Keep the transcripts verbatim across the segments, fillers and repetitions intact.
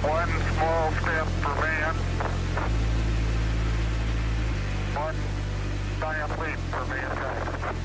One small step for man, one giant leap for mankind.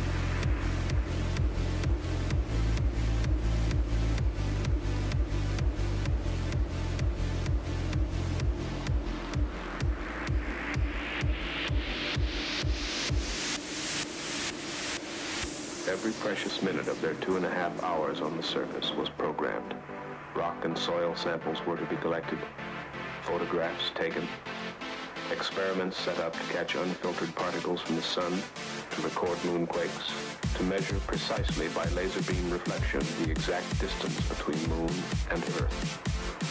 Every precious minute of their two and a half hours on the surface was programmed. Rock and soil samples were to be collected, photographs taken, experiments set up to catch unfiltered particles from the sun, to record moonquakes, to measure precisely by laser beam reflection the exact distance between moon and Earth.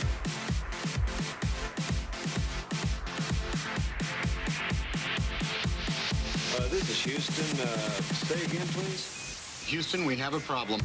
Uh, this is Houston. Uh, say again, please. Houston, we have a problem.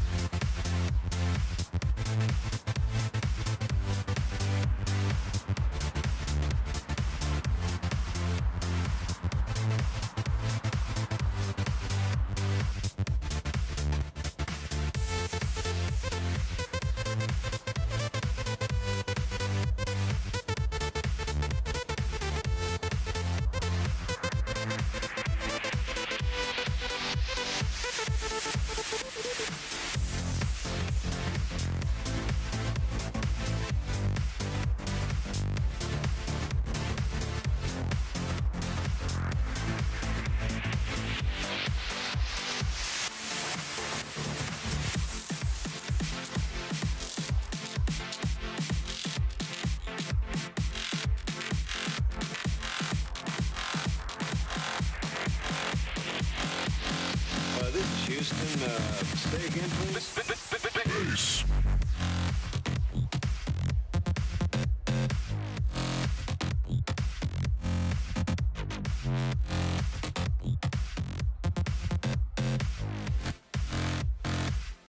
Houston, uh, say again, please. Peace.